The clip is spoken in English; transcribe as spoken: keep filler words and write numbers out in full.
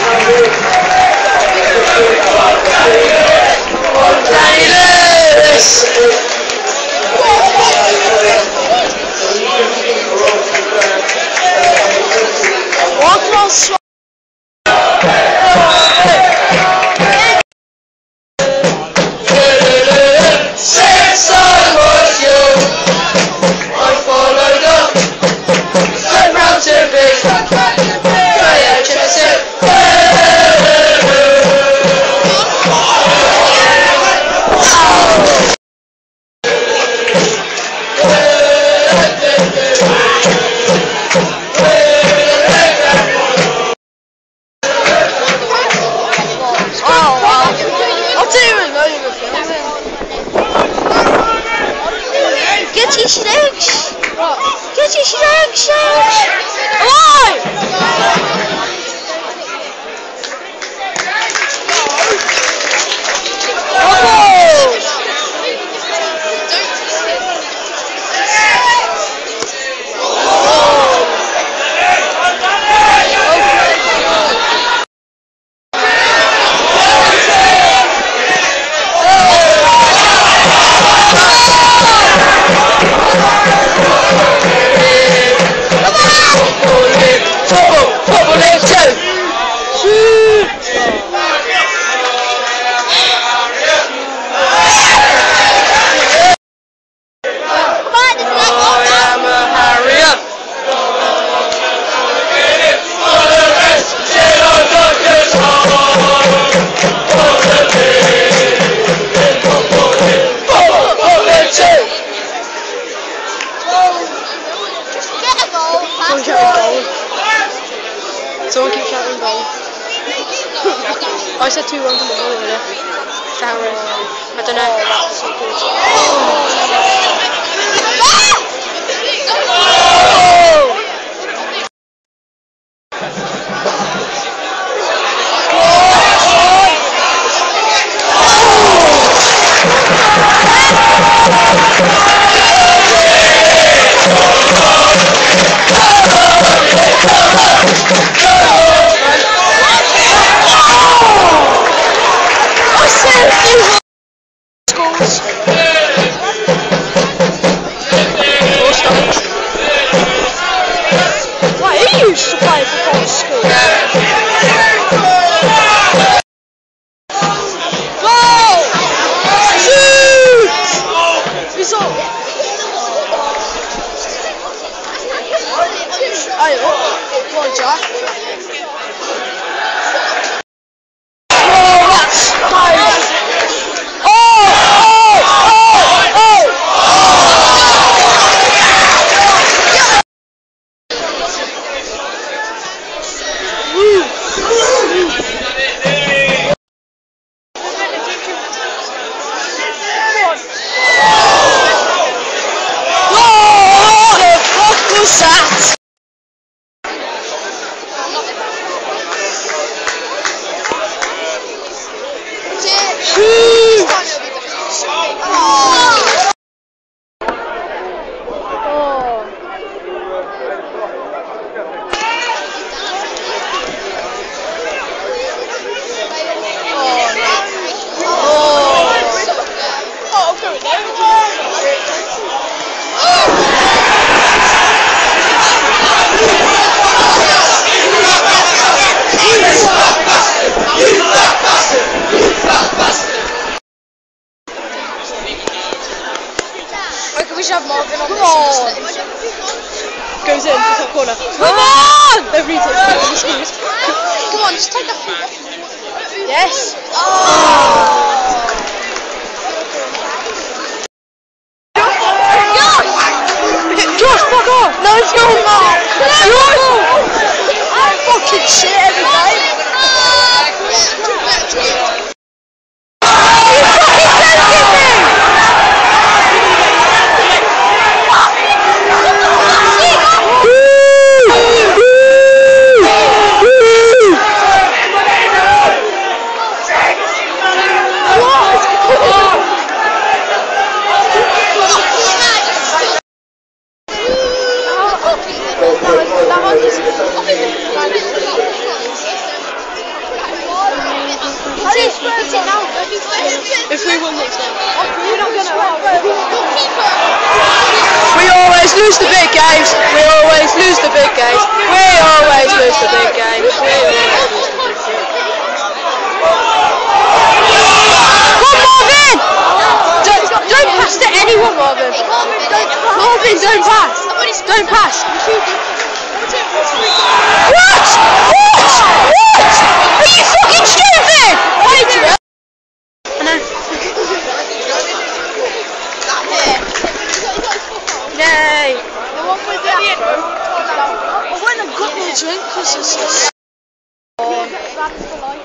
Get your snakes! Get your snakes! Alive! Someone keeps shouting goal. I said two one to the goal earlier. To Harriers. I don't know. Oh, that's so good. Why he used to play for school? Goal! Shoot! He's up. Hey, oh, come on, Jack. Oh, that's nice. We should have Marvin on Come this. on. Goes in the top corner. Come on! Every time it's excuse. Come on, just take that feet off. Yes. Oh! Josh, fuck off! No, it's not Mark! I'm fucking shit every time. If we win next time. We're not gonna. We always lose the big games. We always lose the big games. We always lose the big games. We always lose the big games. Come Marvin! Don't, don't pass to anyone, Marvin. Marvin, don't pass. Don't pass. What? What? What? Are you fucking stupid? Wait, I know. Yay! I went and got me a drink because it's so